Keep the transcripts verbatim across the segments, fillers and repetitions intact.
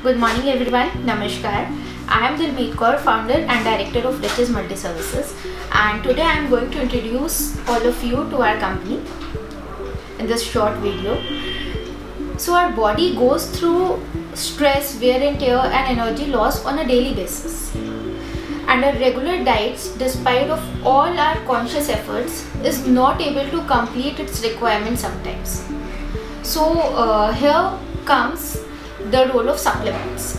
Good morning everyone, Namaskar. I am Dilmeet Kaur, founder and director of Riches Multi Services, and today I am going to introduce all of you to our company in this short video. So our body goes through stress, wear and tear and energy loss on a daily basis, and our regular diets, despite of all our conscious efforts, is not able to complete its requirements sometimes. So uh, here comes the role of supplements.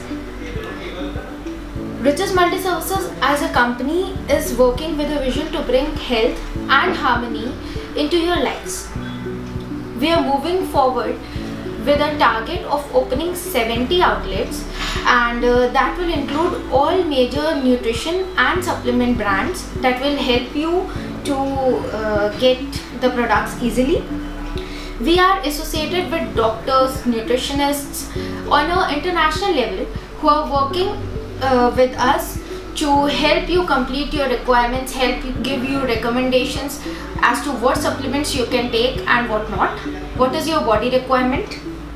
Riches Multi Services as a company is working with a vision to bring health and harmony into your lives. We are moving forward with a target of opening seventy outlets, and uh, that will include all major nutrition and supplement brands that will help you to uh, get the products easily. We are associated with doctors, nutritionists on an international level who are working uh, with us to help you complete your requirements, help you give you recommendations as to what supplements you can take and what not. What is your body requirement?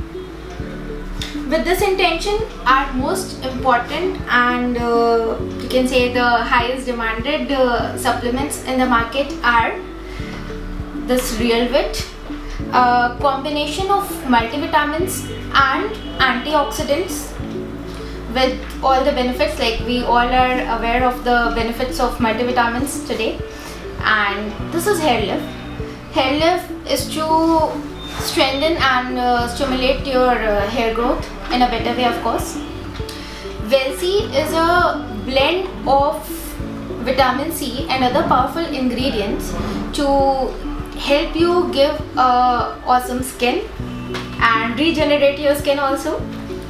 With this intention, our most important and uh, you can say the highest demanded uh, supplements in the market are this RealVit, a combination of multivitamins and antioxidants with all the benefits. Like we all are aware of the benefits of multivitamins today. And this is Hairlift. Hairlift is to strengthen and uh, stimulate your uh, hair growth in a better way, of course. Velsi is a blend of vitamin C and other powerful ingredients to help you give uh, awesome skin and regenerate your skin also.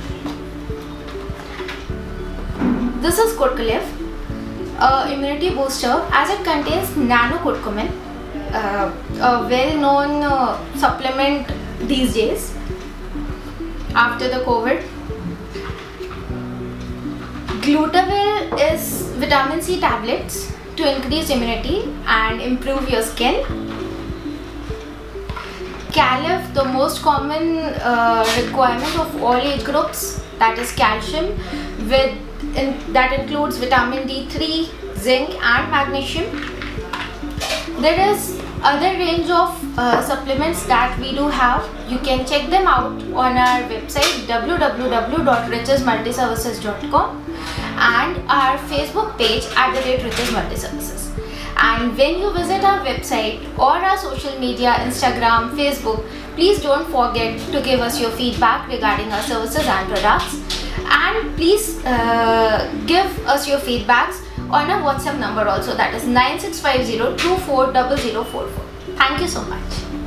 This is Curculiv, a immunity booster, as it contains nano-curcumin, uh, a well-known uh, supplement these days after the COVID. Glutavil is vitamin C tablets to increase immunity and improve your skin. Calif, the most common uh, requirement of all age groups, that is calcium, with in, that includes vitamin D three, zinc and magnesium. There is other range of uh, supplements that we do have. You can check them out on our website w w w dot riches multi services dot com and our Facebook page at the rate Riches Multi Services. And when you visit our website or our social media, Instagram, Facebook, please don't forget to give us your feedback regarding our services and products. And please uh, give us your feedbacks on our WhatsApp number also, that is nine six five zero two four zero zero four four. Thank you so much.